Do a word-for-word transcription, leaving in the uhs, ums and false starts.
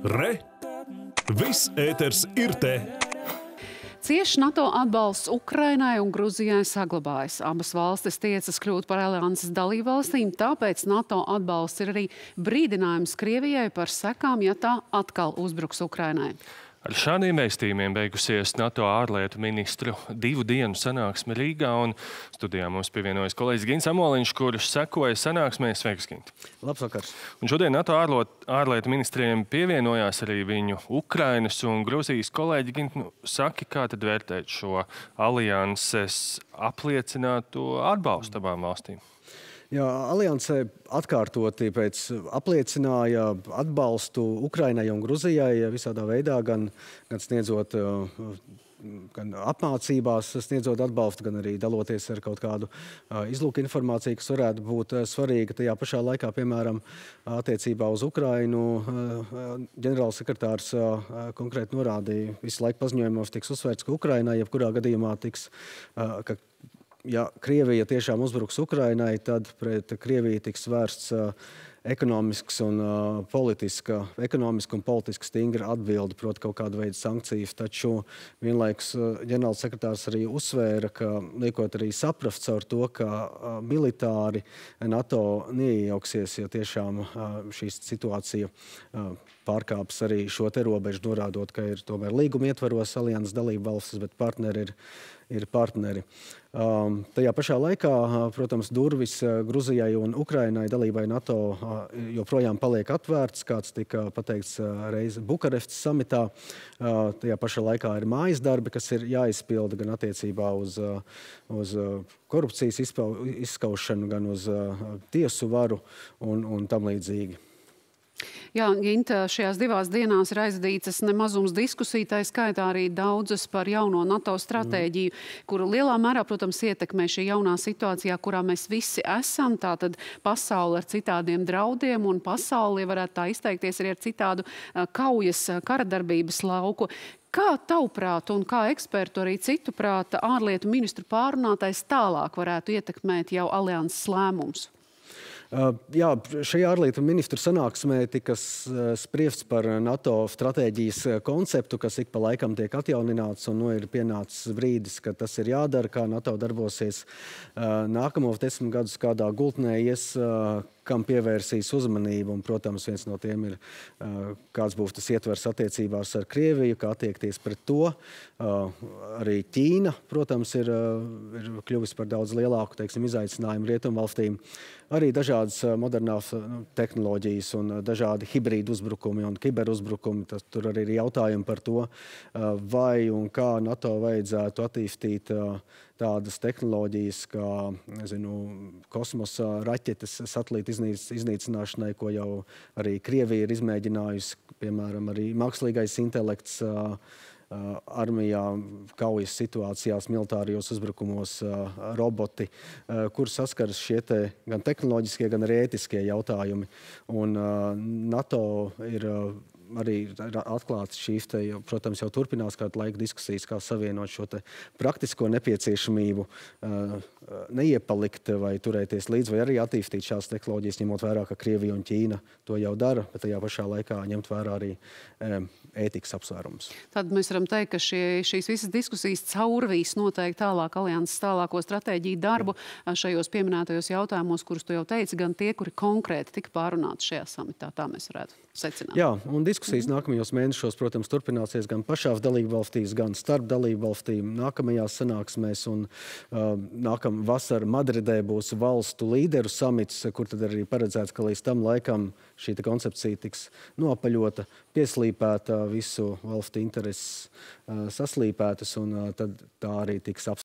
Re! Viss ēters ir te! Cieši NATO atbalsts Ukrainai un Gruzijai saglabājas. Abas valstis tiecas kļūt par alianses dalībvalstīm, tāpēc NATO atbalsts ir arī brīdinājums Krievijai par sekām, ja tā atkal uzbruks Ukrainai. Ar šādiem vēstījumiem beigusies NATO ārlietu ministru divu dienu sanāksme Rīgā, un studijā mums pievienojas kolēģis Gints Amoliņš, kurš sekoja sanāksmē. Sveiks, Gint! Labvakars! Un šodien NATO ārlietu ministriem pievienojās arī viņu Ukrainas un Gruzijas kolēģi. Gint, nu, saki, kā tad vērtēt šo alianses apliecināto atbalstu abām valstīm? Jā, aliansē atkārtoti pēc apliecināja atbalstu Ukrainai un Gruzijai visādā veidā, gan, gan sniedzot gan apmācībās, sniedzot atbalstu, gan arī daloties ar kaut kādu izlūku informāciju, kas varētu būt svarīga. Tajā pašā laikā, piemēram, attiecībā uz Ukrainu, ģenerālsekretārs konkrēti norādīja, visu laiku paziņojumos tiks uzsvērts, ka Ukrainai jebkurā gadījumā tiks, ka ja Krievija tiešām uzbruks Ukrainai, tad pret Krieviju tiks vērsts ekonomisks un politiska, ekonomiski un politiski stingra atbildi, proti kaut kāda veida sankcijas. Taču vienlaikus ģenerālsekretārs arī uzsvēra, ka liekot arī saprast caur to, ka militāri NATO neiejauksies, ja tiešām šī situācija pārkāps arī šo te robežu, norādot, ka ir tomēr līguma ietvaros alianses dalība valstis, bet partneri ir, ir partneri. Um, tajā pašā laikā, protams, durvis Gruzijai un Ukrainai dalībai NATO joprojām paliek atvērts, kāds tika pateikts reiz Bukarestas samitā. Uh, tajā pašā laikā ir mājas darbi, kas ir jāizpilda gan attiecībā uz, uz korupcijas izskaušanu, gan uz tiesu varu un, un tam līdzīgi. Jā, Ginta, šajās divās dienās ir aizdītas nemazums diskusiju, tā skaitā arī daudzas par jauno NATO stratēģiju, mm. kuru lielā mērā, protams, ietekmē šī jaunā situācijā, kurā mēs visi esam, tātad pasaule ar citādiem draudiem, un pasauli, varētu tā izteikties, arī ar citādu kaujas karadarbības lauku. Kā tavuprāt un kā ekspertu arī citu prāta ārlietu ministru pārunātais tālāk varētu ietekmēt jau alianses lēmums? Jā, šajā ārlietu ministru sanāksmē tika spriests par NATO stratēģijas konceptu, kas ik pa laikam tiek atjaunināts, un nu ir pienācis brīdis, ka tas ir jādara, kā NATO darbosies nākamos desmit gadus, kādā gultnē ies, kam pievērsīs uzmanību. Un, protams, viens no tiem ir, kāds būs tas ietvers attiecībās ar Krieviju, kā attiekties pret to. Arī Ķīna, protams, ir, ir kļuvis par daudz lielāku, teiksim, izaicinājumu rietumvalstīm. Arī dažādas modernās tehnoloģijas un dažādi hibrīdu uzbrukumi un kiberuzbrukumi. Tas, tur arī ir jautājumi par to, vai un kā NATO vajadzētu attīstīt tādas tehnoloģijas kā, nezinu, kosmosa raķetes satelīta iznīcināšanai, ko jau arī Krievija ir izmēģinājusi, piemēram, arī mākslīgais intelekts armijā, kaujas situācijās, militārijos uzbrukumos, roboti, kur saskaras šie te gan tehnoloģiskie, gan arī ētiskie jautājumi. Un NATO ir arī atklāts šīs, te, protams, jau turpinās kādu laiku diskusijas, kā savienot šo te praktisko nepieciešamību, neiepalikt vai turēties līdz, vai arī attīstīt šās tehnoloģijas, ņemot vērā, ka Krievija un Ķīna to jau dara, bet tajā pašā laikā ņemt vērā arī ētikas apsvērums. Tad mēs varam teikt, ka šie, šīs visas diskusijas caurvīs noteikti tālāk alianses tālāko stratēģiju darbu šajos pieminētajos jautājumos, kurus tu jau teici, gan tie, kuri konkrēti tika pārunāti šajā samitā. Tā mēs varētu secināt. Jā, un diskusijas mm. nākamajos mēnešos, protams, turpināsies gan pašās dalībvalstīs, gan starp dalībvalstīm nākamajās sanāksmēs. Un uh, nākam vasar Madridē būs valstu līderu samits, kur tad arī paredzēts, ka līdz tam laikam šī koncepcija tiks noapaļota, pieslīpēta, visu valstu intereses uh, saslīpētas, un uh, tad tā arī tiks apspriesta.